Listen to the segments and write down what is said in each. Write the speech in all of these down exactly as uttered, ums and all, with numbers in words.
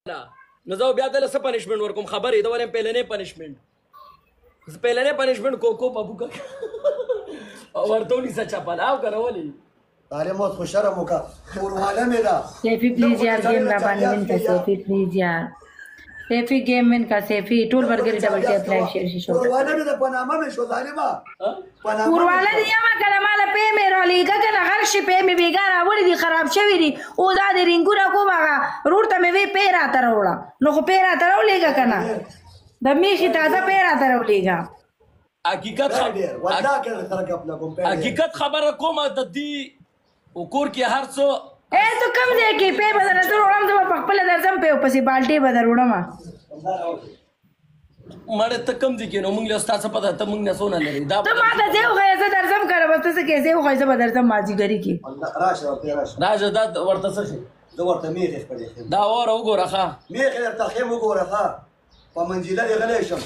نو زه بیا دله څه پنشمنټ ورکوم خبرې د ولې پهلنې پنشمنټ پهلنې پنشمنټ کوکو بابو کا ورته ونیسه چپل او کنه ولې تاره موت خوشره موکا ورواله مې ده سیفي پلیز یار گیم را باندې من کا سیفي پلیز یار سیفي گیم من کا سیفي ټول برګر ډبل ټیپ لایک شیر شي شو ورواله مې ده پنامه مې شو ظالما ورواله دی ما کله مال په مې را لېګه کنه هر شي په مې بیګاره وړي دي خراب شوی دي او دا د رنګونه کومه روړ ته مې وی پیرا تر وړه نو خو پیرا تر ولېګه کنه د میخي تازه پیرا تر ولېګه حقیقت حقیقت خبره کومه د دې وکور کې هر څو اے تو کم دې کې په بدل تر وړم د په خپل درځم په پسې بالټي بدل وړم مړه ته کم دي کې نو موږ له استاد څخه پته ته موږ نه سونه لري دا ته ما ته زه خو زه درځم کړم ته څه کې زه خو زه بدرځم ماجیګری کې راشه ورته راشه راشه دا ورته څه شي زه ورته میخ پدې دا اور وګوره ښا میخ درته خیم وګوره ښا په منځله یې غلې شم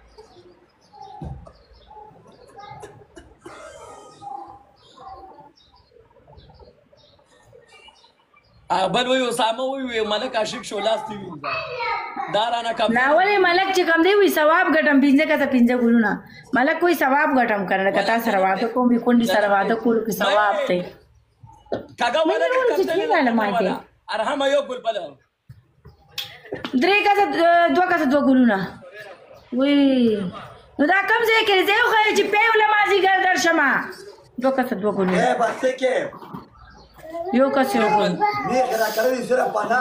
بل وی اسامه وی ملک عاشق شو لاس دی دارانه کم ناولې ملک چې کم دی وی ثواب غټم پینځه کته پینځه ګلونه ملک کوئی ثواب غټم کړه کتا سره واده کوم وی کونډي سره واده کول کی ثواب دی کاګه ملک ارحم یو ګل بل درې کته دوه کته دوه ګلونه وی نو دا کم ځای کې زه خو چې په ولمازي ګر درشمه دوه کته دوه ګلونه اے بس کې یو کسي وګورئ میخ را کړی سره پناه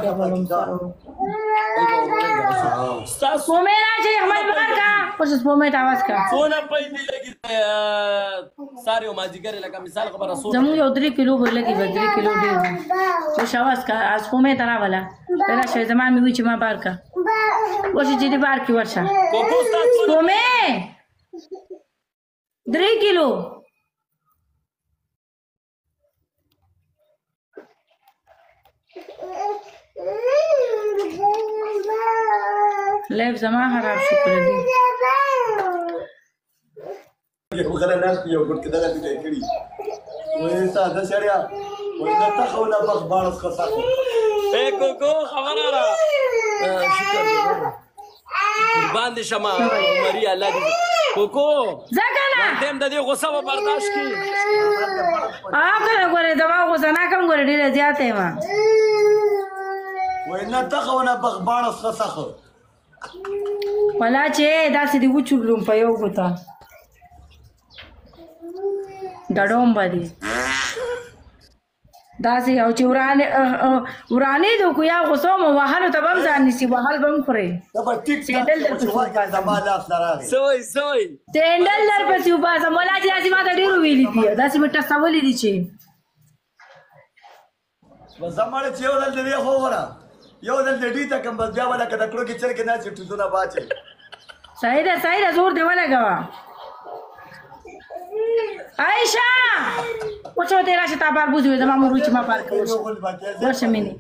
تاسو مې راځي احمد بار کا پس په مې आवाज کا سونه پېدې لګي ساريو ماجیګر لکه مثال خبره سونه زمو یو درې کیلو ورلګي و درې کیلو دی چې شواز کا از په مې ترا ولا پهلا شې زما مې وی چې ما بار کا وښه چې دې بار کی ورشه کوکو تاسو په مې درې کیلو لایف زما خراب شو کړی یو غره ناس یو ګټ کده دې کړی وې ساده سړیا وې نه تاسو نه بخ بارس خصاته اے کوکو خبره را شکر قربان دي شمه عمري الله دې کوکو ځکه تم د دې غوسه و برداشت کی هغه غره دوا غوسه نه کوم غره ډیره زیاته ما وې نه تاسو نه بخ بارس خصاته ولا چې دا سې دی وچولم په یو غوتا ډډوم باندې دا سې او چې ورانه ورانه د کو یا غوسو مو وهلو ته بم ځان نسی وهل بم خوري دا په ټیک سیندل در په زماده سره سوي سوي سیندل در په سیوبا سمولا چې اسی ما ته ډیرو ویلې دي دا سې مټه سوالې دي چې وزماله چې ولل دې هو ورا یو دل دې ته کوم بس بیا ولا کده کړو کې چر کې نه چې ټوزونه باچي صحیح ده صحیح ده زور دی ولا غوا عائشہ پوچھو تیرا سے تا بار بوزو زما مروچ ما پار کړو ورشه مینه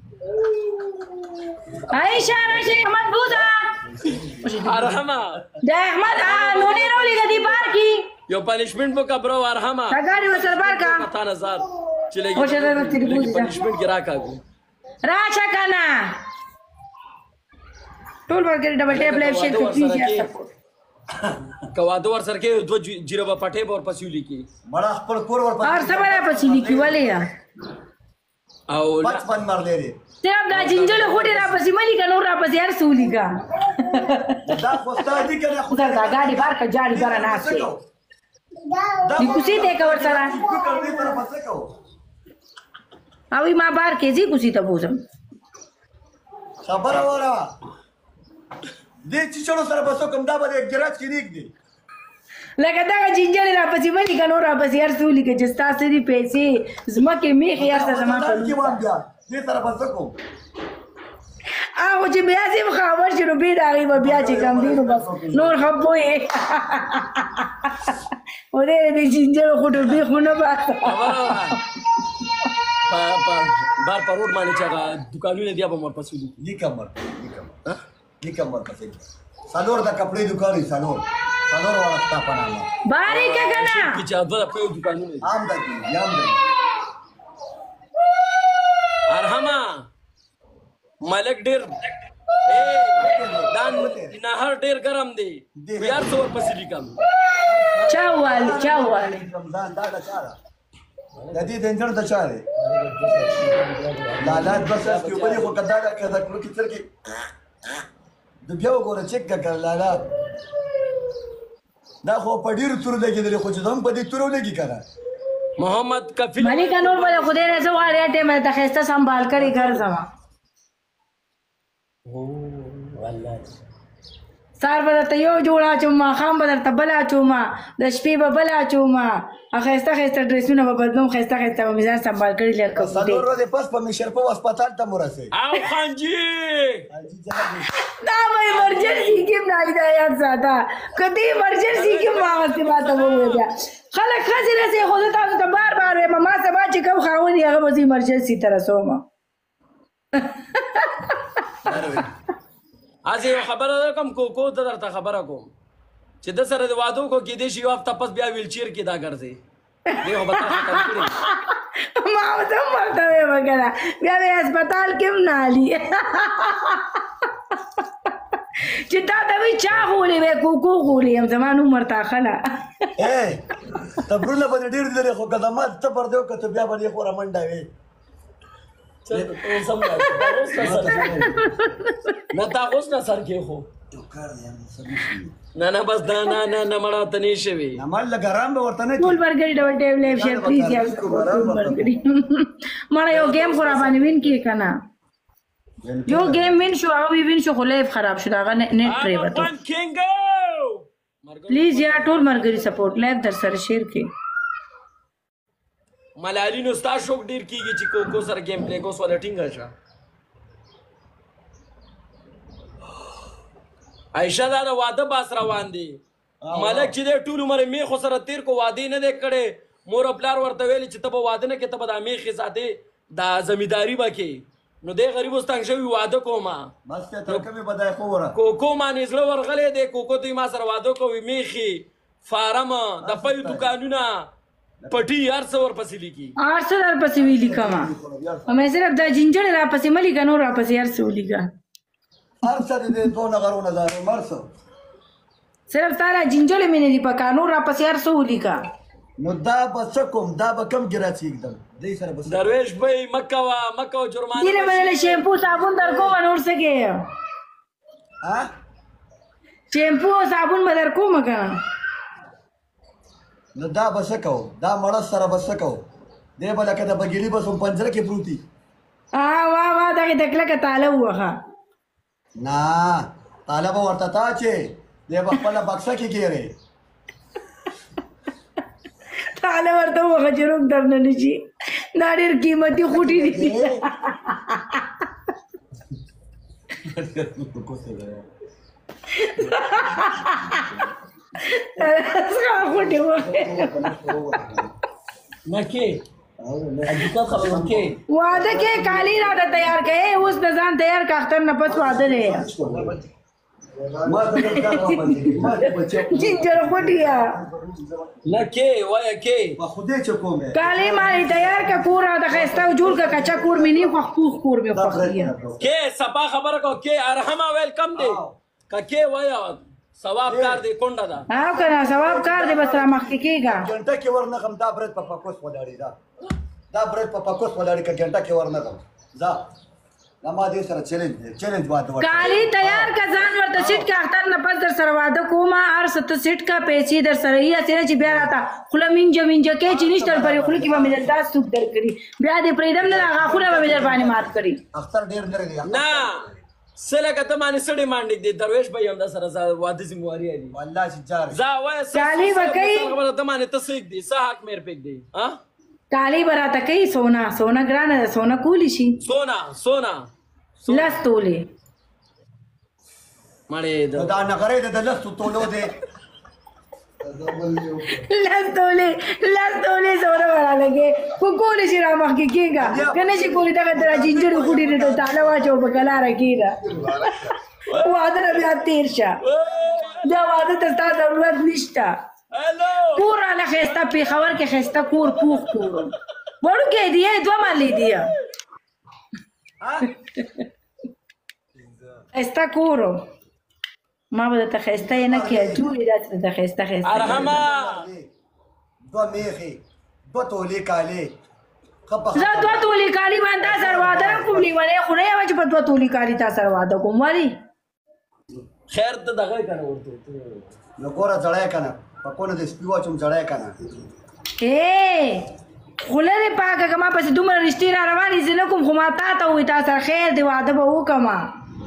عائشہ راشه احمد بوزا ارحمه ده احمد نو نه رولې غدي بار کی یو پنشمنٹ بو کبرو ارحمه سګاری وسر بار کا پتا نظر چلے او شه درته دی بوزا پنشمنٹ کی راکاګو راشه کنه ټول ورګر ډبل ټیپ لایف شیر کو پلیز یا سپورټ کواده ور سره کې دو جیرو په پټه ور پسیو لیکي مړه خپل کور ور اور سمره پسې لیکي ولې او بچپن مر لري ته دا جنجل هوټه را پسې ملي کنه را پسې هر سولي کا دا خوستا دي کنه خو دا غاډي بار کا جاړي بار نه اسه دی کوسي ته کور سره اوی ما بار کې زی کوسي ته بوزم خبر اورا دې چې چلو سره بسو کوم دا به ګراج کې نیک دي لکه دا جنجل را پسې ملي کنه را پسې هر سولي کې جستا سری پیسې زمکه میخ یا زما په کې وام بیا دې سره بسو کوم او چې بیا سیم خبر شروع بیا راغی بیا چې کم دی نو بس نور خبوي ورې دې جنجل خټو به خونه با بار پر روډ باندې چې دکانونه دی په مور پسې دي لیکمر لیکمر لیکمر پسې سالور دا کپڑے دکان سالور سالور والا تا پنامه باری کا کنه کی چې د په دکانونه عام دي عام دي ارحمه ملک ډیر دا نهر ډیر ګرم دی یار څو ورپسې لیکم چا وویل چا وویل رمضان دا د چا ده د دې د انجن د چا دی لالات بس اس کې وبلې خو کدا دا کدا کړو کې تر کې د بیا وګوره چیک کړه لالات دا خو په ډیر تور لګېدل خو چې هم په دې تورو لګي کنه محمد کفیل ملک نور بل خدای نه زو غاړه ټیم ته خسته سنبال کړي گھر زما والله سار بدرته یو جوړا چوما خام بدرته بلا چوما د شپې به بلا چوما خسته خسته ډریسونه به بدلوم خسته خسته به مزاج سنبال کړي لکه څلور ورځې پس په مشر په هسپتال ته مرسي او خانجی دا مې ایمرجنسي کې نه هدایت ساته کدی ایمرجنسي کې ما واستې ماته وویل خلک خځې رسې خو زه تاسو ته بار بار وایم ما سبا چې کوم خاوند یې هغه به زه ایمرجنسي ته رسوم از یو خبره درکم کوکو ته درته خبره کوم چې د سره د وادو کو کېدی شي یو هفته پس بیا ویلچیر کې دا ګرځي دی خو به تا ختم کړي ما ورته هم ورته ویم کنه بیا به هسپتال کې هم نه هلي چې تا ته وي چا غولې وی کوکو غولې یم زما نوم ورته اخله تبرونه به دې ډېر لري خو قدمات ته پر دې وکړه بیا به دې خو رامنډه وي نه تا اوس نه سر کې خو نه نه بس دا نه نه نه مړه ته نه شوي نمال لګرام به ورته نه ټول برګری ډبل ټیب لیف شیر پلیز یا مړه یو گیم خو را باندې وین کې کنه یو گیم وین شو او وین شو خو لیف خراب شو دا نیټ پرې وته پلیز یا ټول مرګري سپورټ لیف در سره شیر کې ملالي نو ستا شوق ډیر کیږي چې کوکو سره گیم پلی کوس ولا ټینګه شه عائشہ دا واده باس روان دي ملک چې د ټول عمر می خو سره تیر کو واده نه د کړي مور خپلار ورته ویل چې ته واده نه کې ته د میخي ساته دا زمیداری وکي نو د غریب واستنګ شوی واده کوما بس ته ترکمه بدای خو ورا کوکو ما نزله ورغلې د کوکو ته ما سره واده کوي میخي فارم د پي دکانونه پټي هر څور پسې لیکي هر څور پسې وی لیکما مې صرف د جنجړ را پسې ملي کنو را پسې هر څو لیکا هر څه دې دوه نغرونه زاره مرسو صرف تارا جنجړ مې نه دی پکانو را پسې هر څو لیکا نو دا بس کوم دا به کم ګراڅ एकदम دې سره بس درویش بھائی مکه وا مکه جرمانه دې باندې شیمپو صابون در کو ونور سکے ها شیمپو صابون بدر کو مګا نو دا بس کو دا مړ سره بس کو دې بل کده بګيلي بس په پنجره کې پروتي ا وا وا دا کې تکله کتاله وها نا طالب ورته تا چې دې په خپل بکسه کې کېره تاله ورته وها جوړ درنه نشي دا ډېر قیمتي خوټي دي خوټي وها نکي حقیقت خبره کې واده کې کالی را تیار کړي اوس د ځان تیار کا اختر نه پس واده لري ما ته دا ما ته بچو جنجر خوټیا نکي وای کې په خوده چې کومه کالی مالي تیار کا کور د خسته جوړ کا کچا کور مې نه خو خپوخ کور مې خوخیا کې سبا خبره کو کې ارحمه ویلکم دی ککه وای ثواب کار دی کونډه دا ها کنه ثواب کار دی بس را مخ کېګا ګنټه کې ورنه غم دا برت په پکوس ولاړی دا دا برت په پکوس ولاړی ک ګنټه کې ورنه غم دا ما دې سره چیلنج چیلنج واده کالی تیار کا ځان ورته سیټ کا اختر نه پس در سره واده کوما هر ست سیټ کا پیسې در سره یې سره چې بیا راته خله منځ منځ کې چې نشتر پرې خله کې به مې داس سوق در کړی بیا دې پریدم نه غاخونه به مې در باندې مات کړی اختر ډیر لري دی نه سره کته باندې سړی مانډک دی درویش به هم د سره واده ذمہواری دی والله چې جار زا وای کالی وکي خبره ته باندې تسیک دی صح حق مېر پک دی ها کالی براته کوي سونا سونا ګرانه سونا کولی شي سونا سونا لس تولې مړې دا نه غره د لستو تولو دی لس تولې لس تولې سونا ورا لګي کو کولی شي را مخ کې کېګا کنه چې کولی دا در جنجر کوټی نه تعالی واچو په کلا راکیدا واده بیا تیر شه دا واده ته ستاسو ضرورت نشته هلو کور نه خسته په خبر کې خسته کور پوخ کور وړو کې دی دوه مالې دی ښایسته کورو ما به درته ښایسته یې نه کړې جوړې داسې درته ښایسته ښایسته ارحمه دوه میخې دوه تولې کالې زه دوه تولې کالي باندې تا سره واده نه کوم لیونی خو نه یم چې په دوه تولې کالي تا سره واده کوم ولې خیر ته دغه کنه ورته نو ګوره زړی که نه په کونه د سپي واچوم زړی که نه ای خوله دې پاکه که ما پسې دومره رښتې را روانې زه نه کوم خو ما تا ته ووایي تا سره خیر دې واده به وکړمه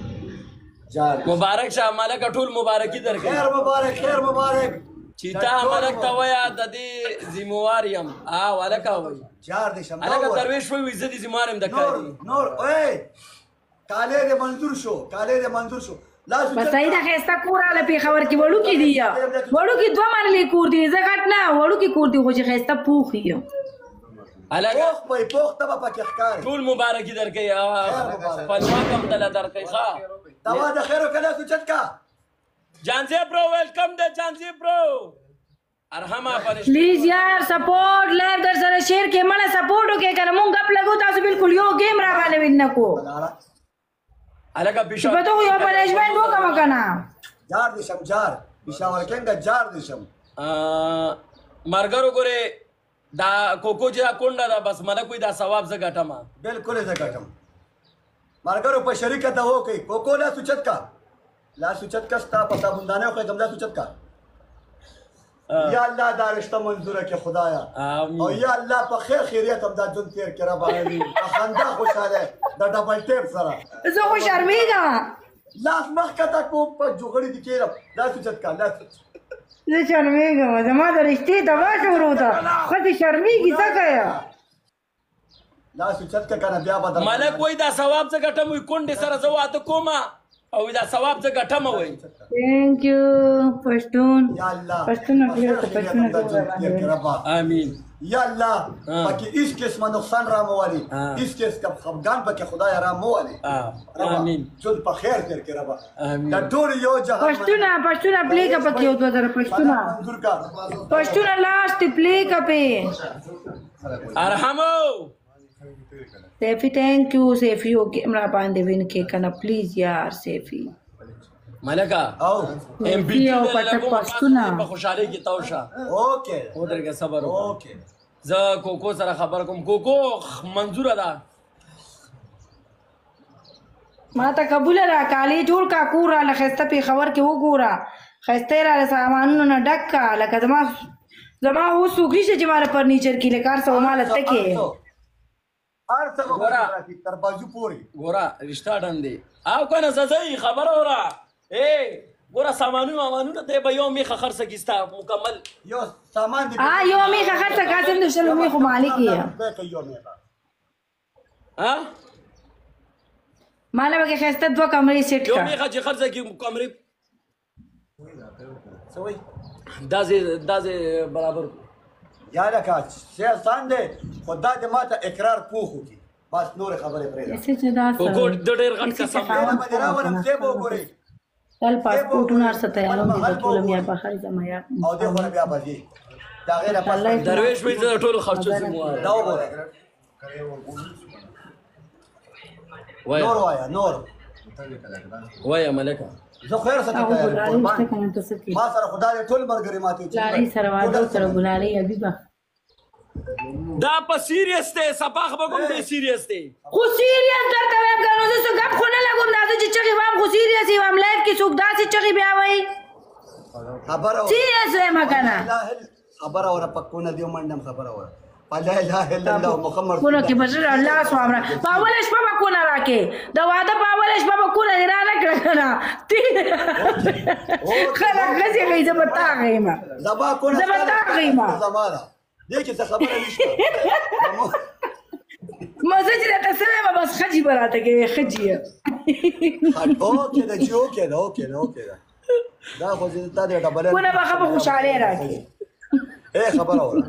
مبارک شه ملکه ټول مبارکي درکوي خیر مبارک خیر مبارک چې تا ملک ته وایه د دې ذموار یم ها هلکه وایي جار دې شم هلکه درویش وایي زه دې ذموار یم د کاري نور ای کالې دې منظور شو کالې دې منظور شو بس صحیح ده ښایسته کور راله پېښور کې وړوکي دي وړوکي دوه مرلې کور دي زه غټ نه وړوکي کور دي خو چې ښایسته پوخ یم پوخ به پوخ ته به پکې ښکاري ټول مبارکي درکوي پلواک هم دله درکوي ښه دوا د خیر وکړه سوچت کا جانزی برو ویلکم ده جانزی برو ارحمه پنش پلیز یار سپورټ لایو در سره شیر کې مړه سپورټ وکړئ که نه مونږ غپ لګو تاسو بالکل یو ګیم را باندې وین نه کو هلکه پیشو په دغو یو پنشمنټ وکړم که نه جار دې شم جار پېښور کېنګه جار دې شم مرګرو ګورې دا کوکو چې دا کونډه ده بس ملک وایي دا ثواب زه ګټم بالکل یې زه ګټم مرګرو په شریکه ته وکړئ کوکو لا سوچت کا لا سوچت کا ستا په صابوندانه وکړم لا سوچت کا یا الله دا رشته منظوره کې خدایا او یا الله په خیر خیریت هم دا ژوند تېر کړه باندې په خندا خوشحاله د ډبل ټیپ سره زه خو شرمېږم لاس مخکته کوم په جوغړې دي کېږم لا سوچت کا لا زه شرمېږم زما د رښتې دوا شروع ده ښځې شرمېږي څه کوې لا سوچت کا که نه بیا به ملک وایي دا ثواب زه ګټم وایي کونډې سره زه واده کوم او دا ثواب زه ګټم وایي تھینک یو پښتون یا الله پښتون آمین یا الله پکې هیڅ قسمه نقصان را موالي هیڅ قسم خفګان پکې خدای را موالي آمین ژوند په خیر تېر کړه ربه دا ټول یو جهان پښتونه پښتونه پلیکه پکې یو دوه زره پښتونه منظور کا پښتونه لاست پلیکه پې ارحمو سیفی تھینک یو سیفی او کیمرا باندې وین کې کنه پلیز یار سیفی ملکه او ام پی او پټ پښتونه په خوشحالۍ کې توشه اوکې ودرېږه صبر وکړه اوکې زه کوکو سره خبر کوم کوکو منظوره ده ما ته قبوله را کالي جوړ کا کور راله ښایسته پېښور کې وګوره ښایسته یې راله سامانونه نه ډک کا لکه زما زما اوس وګړي چې ما فرنیچر کې لکه هر څه وماله ټکې هر څه وګوره تر بازو پورې ګوره رشته ډندې او کنه زه خبره وره ای ګوره سامانونه وامانونه دی به یو میخه خرڅه کې ستا مکمل یو سامان دی ها یو میخه خرڅه کاسم د شلو میخو مالک یې ها ماله به کې ښایسته دوه کمرې سیټ یو کا میخه چې خرڅه کې کمرې دا زه دا زه برابر یا لکه څه آسان دی خو دا د ما ته اقرار پوخ وکړي بس نورې خبرې پرېږده کوکو د ډېر غټ قسم دا به دې راولم څه به وګورئ تل پاسپورټونه هر څه تیاروم دي د ټولو میا بخاري زما یا او دې خو بیا به ځي دا غیر پاس درویش وایي زه د ټولو خرچو ذموار دا وګوره نور وایه نور وایه ملکه زه خیر څه هغه ګلالۍ شته که نه ته څه کوې ما سره خدای ټول ملګري ماتې ګلالۍ سره واده وکړه ګلالۍ حبیبه دا په سیریس دی صفاخ به کوم دی سیریس دی خو سیریس درته وایم که نو زه څه ګپ خو نه لګوم دا زه چې چغې وایم خو سیریس یې وایم لایف کې څوک داسې چغې بیا وایي خبره سیریس وایم که نه خبره وره په کونه دې ومنډم خبره وره په لا اله الا الله محمد کونه کې به زه الله سوامره په اوله شپه به کونه راکې د واده په اوله شپه به کونه دې را نه کړه که نه خلک ښځې ښایي زه به تا ښیم زما کونه زه به تا ښیم زما ده دې کې څه خبره نشته مزه چې راته څه وایم بس ښځې به راته کوي ښځې اوکې ده چې اوکې ده اوکې ده اوکې ده دا خو چې تا دې ډبله کونه به ښه به خوشحالۍ راکړي ای خبره وره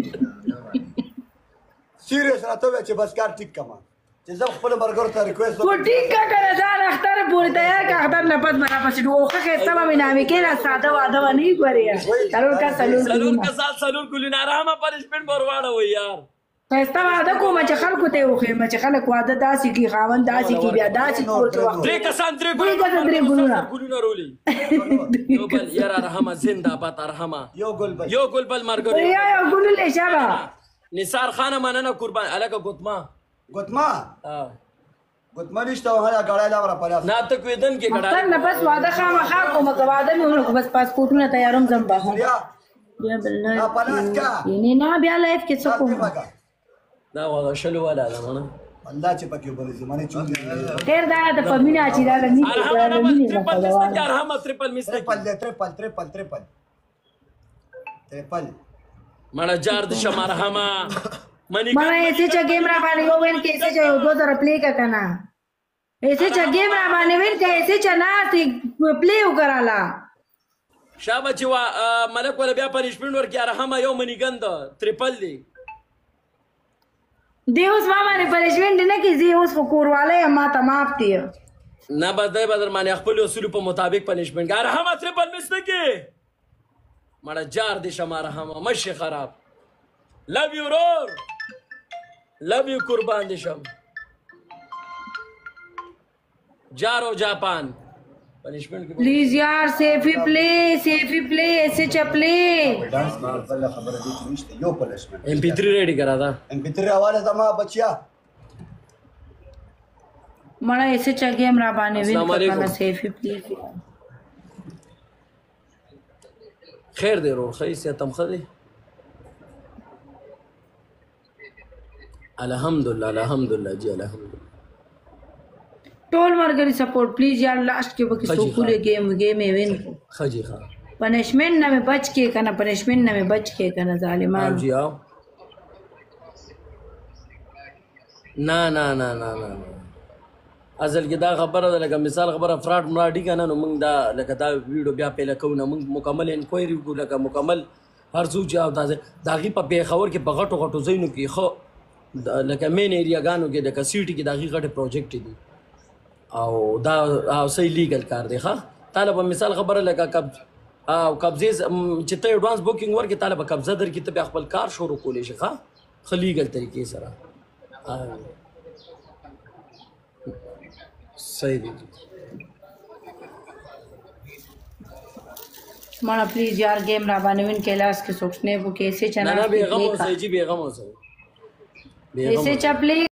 سیریس راته ووایه چې بس کار ټیک کړه چې زه خپلو ملګرو ته ریکویسټ خو ټیک که که نه ځان اختر پورې تیار که اختر نه پس به راپسې ډوښه ښایسته به مې نامې کېږه ساده واده به نه وي ګورې سلور کا سلور سلور کا سال سلور کلونه آرامه پنشمنټ به ور واړوئ یار خسته واده کوم چې خلکو ته وخیم چې خلک واده داسې کی خاوند داسې کی بیا داسې کور کې وخت درې کسان درې درې کسان درې ګلونه ګلونه رولي یو بل یاره رحمه زنده باد رحمه یو ګل بل یو ګل بل مرګ یا یو ګلونه شابه نثار خان مننه قربان الګه ګوتما ګوتما ها ګوتما نشته وها غړای لا ور پلاس نا تک ودن کې مختار نه بس واده خامخا کوم که واده مې ونه بس پاسپورټونه تیاروم ځم به یا بیا بل نه نا پلاس کا یعنی نه بیا لایف کې څه کوم دا واده شلو ولا ده منه الله چې پکې بل زمانه چون خیر دا د پمینا چې دا نه ارحمه ټریپل مست ارحمه ټریپل مست ټریپل ټریپل ټریپل ټریپل ټریپل مړه جار د شمارحمه منی مړه ایسه چې گیم را باندې یو وین کې ایسه چې یو دوه در پلی کا کنه ایسه چې گیم را باندې وین کې ایسه چې نه پلی وکړاله شابه چې وا ملک ولا بیا پنیشمنت ورکړي ارحمه یو منی ګند ټریپل دی دی اوس ما باندې پنیشمنت نه کیږي اوس خو کورواله ما ته معاف دی نه بدای بدر باندې خپل اصول په مطابق پنیشمنت ارحمه ټریپل مس نه کې مړه جار دې شمار ارحمه مشي خراب لو یو رور لو یو قربان دې شم جارو جاپان پنیشمنت پلیز یار سیفی پلی سیفی پلی ایسے چپلی ډانس بل خبره دي چې نشته یو پلسمنت ایم پی تھری ریډي کرا دا ام پی تھری حواله زما بچیا مړه ایسے چا گیم را باندې وین کنه سیفی پلی خیر دې رو خیس یا تم خدي الحمدلله الحمدلله جی الحمدلله ټول مرګري سپورټ پلیز یار لاست کې وکي سو کولې گیم گیم وین خجی ها پنشمنٹ نه بچ کې کنه پنشمنٹ نه بچ کې کنه ظالمان جی آو نه نه نه نه نه اصل کې دا خبره ده لکه مثال خبره فراډ مراډي کنه نو موږ دا لکه دا ویډیو بیا پیله کوو نه موږ مکمل انکوایري وکړو لکه مکمل هر څه چې او تاسو دا غي په پیښور کې په غټو غټو ځایونو کې خو لکه مین ایریا غانو کې د کسيټي کې دا غي غټه پروجیکټ دي او دا او صحیح لیګل کار دی ښه طالب مثال خبره لکه کب او قبضه چې ته ایڈوانس بوکینګ ورکې طالب قبضه در کې ته خپل کار شروع کولې شي ښه خلیګل طریقې سره صحیح دی مانا پلیز یار گیم را باندې وین کې لاس کې سوچنے وو کیسے چنا نه نه بیغم اوسئ جی بیغم اوسئ ایسے چپلی